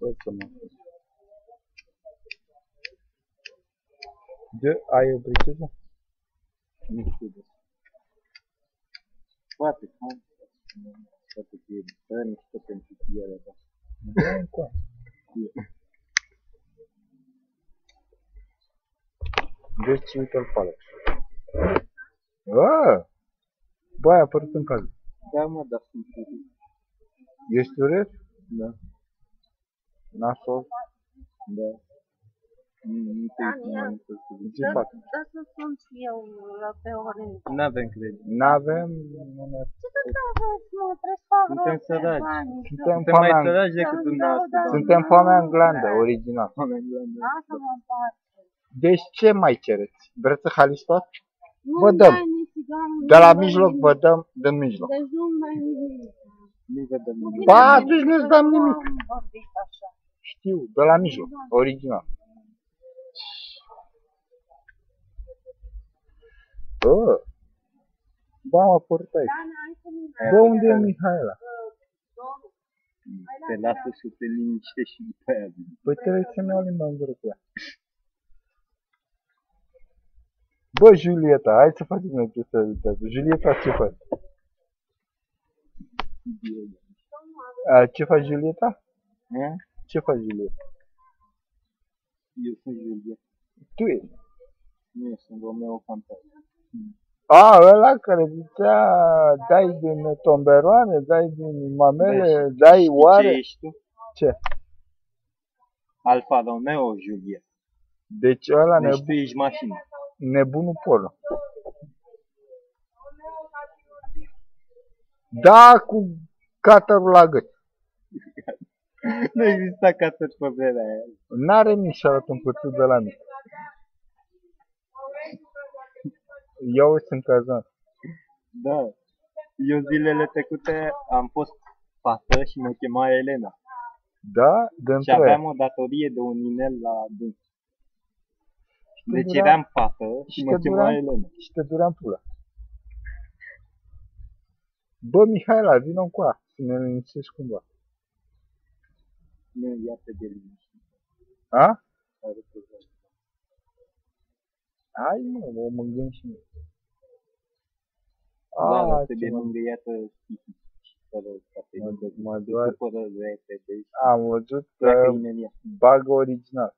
Tot să mă fac. De, ai o briceză? Nu știu de ce. Poate, poate că e bă, mișto pentru fiere, da. Da, încoa. Deci, uite-l pe Alex. Bă, ai apărut în casă. Da, mă, dar sunt furios. Ești urât? Da. Nasol? Da. Nu te uiți mai mult să Ce fac? Da să sun și eu pe ore. N-avem credit. N-avem... Ce tot aveți, mă? Trebuie să fac Suntem rost de săraci. bani. Suntem Suntem mai foamea, săraci decât dumneavoastră. suntem foamea în glandă, original. Lasă-mă în pace. Deci ce mai cereți? Vreți să haliți tot? Nu Vă dăm. dai nici țiganul, De la nu mijloc dai vă nimic. dăm din mijloc. Deci nu dai nimic. Nu vedem nimic. Ba, atunci nu-ți dăm nimic. Nu am vorbit așa. Știu, de la mijloc, original. Ba, am apărut aici. Bă, unde e Mihaela? Te lasă să te liniștești și după aia vine. Păi trebuie să-mi iau limba în gură cu ea. Bă, Julieta, hai să facem noi ce să uitează. Julieta, ce faci? Ce faci, Julieta? Ce faci, Julieta? Eu sunt Julia. Tu ești. Nu, eu sunt Romeo Fantastic. Ăla care zicea, dai din tomberoane, dai din mamele, dai oare? Ce ești tu? Ce? Alfa Romeo Julia. Deci ăla Deci tu ești mașină. nebunul porno. Da, cu catărul la gât. Nu exista catări pe vremea aia. N-are nici și arăt un puțin de la mic. Eu sunt cazat. Da. Eu zilele trecute am fost fată și mă chema Elena. Da? Și Dintr-o aveam o datorie de un inel la dâns. Deci eram fată și mă chema Elena. Și te duream pula. Bă, Mihaela, vină încoa, să ne liniștești cumva. Nu, ia pe de liniște. A? Are probleme. Hai, mă, o mângâiem și noi. Da, dar ce trebuie mă- mângâiată fără ca te mă doar. fără repede și Am văzut pleacă că imediat. bagă original.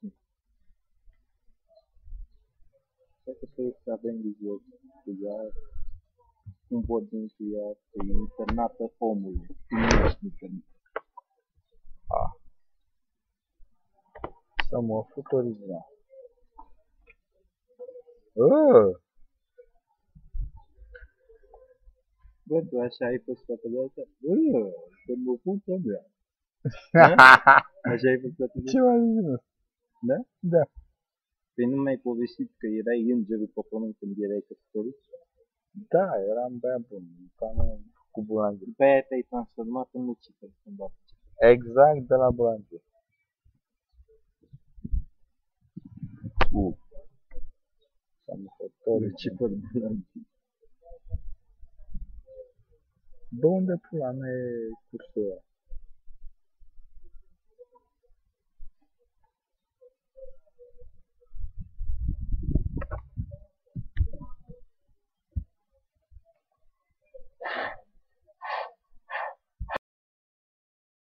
Cred că trebuie să avem grijă cu ea, cum vorbim cu ea, că e internată omului. Nu ești internat. Să mă fut original. Bă, tu așa ai fost toată viața? Să mă pun pe mea. Așa ai fost toată viața? Ce mai zis? Da? Da. Păi nu mi-ai povestit că erai îngerul pe pământ când erai căsătorit? Da, eram băiat bun, cu bulangiu. După aia te-ai transformat în Lucifer cumva. Exact de la bulangiu. Să mă fut original. Lucifer Bulangiu. Bă, unde pula mea e cursul ăla?